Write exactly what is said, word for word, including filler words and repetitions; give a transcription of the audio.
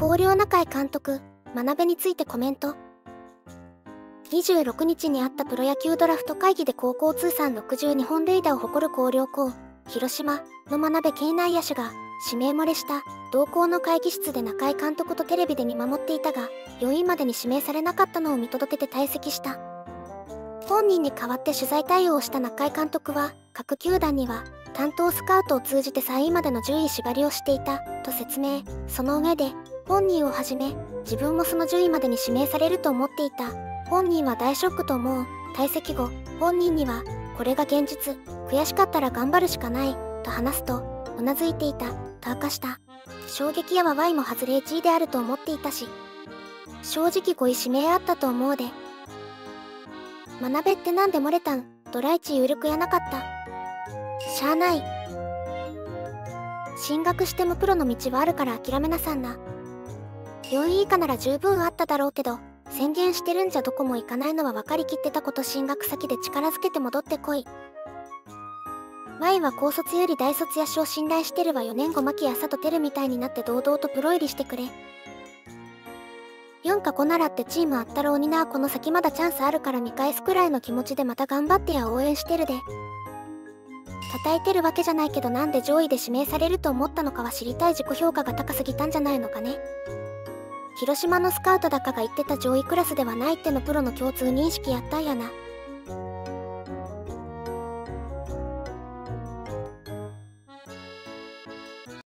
広陵中井監督、真鍋についてコメント。にじゅうろくにちにあったプロ野球ドラフト会議で高校通算ろくじゅうにほん塁打を誇る広陵高、広島の真鍋圭内野手が指名漏れした。同校の会議室で中井監督とテレビで見守っていたが、よんいまでに指名されなかったのを見届けて退席した。本人に代わって取材対応した中井監督は、各球団には担当スカウトを通じてさんいまでの順位縛りをしていたと説明。その上で、本人をはじめ自分もその順位までに指名されると思っていた。本人は大ショックと思う。退席後、本人にはこれが現実、悔しかったら頑張るしかないと話すと、うなずいていたと明かした。衝撃やは Y も外れいちいであると思っていたし、正直ごい指名あったと思うで。真鍋ってなんで漏れたん？ドラいち有力やなかった。しゃあない。進学してもプロの道はあるから諦めなさんな。よんい以下なら十分あっただろうけど、宣言してるんじゃどこも行かないのは分かりきってたこと。進学先で力づけて戻ってこい。Y は高卒より大卒野手を信頼してるわ。よねんご牧や佐藤輝みたいになって堂々とプロ入りしてくれ。よんかごならってチームあったろうにな。この先まだチャンスあるから見返すくらいの気持ちでまた頑張ってや。応援してるで。叩いてるわけじゃないけど、なんで上位で指名されると思ったのかは知りたい。自己評価が高すぎたんじゃないのかね。広島のスカウトだかが言ってた上位クラスではないってのプロの共通認識やったんやな。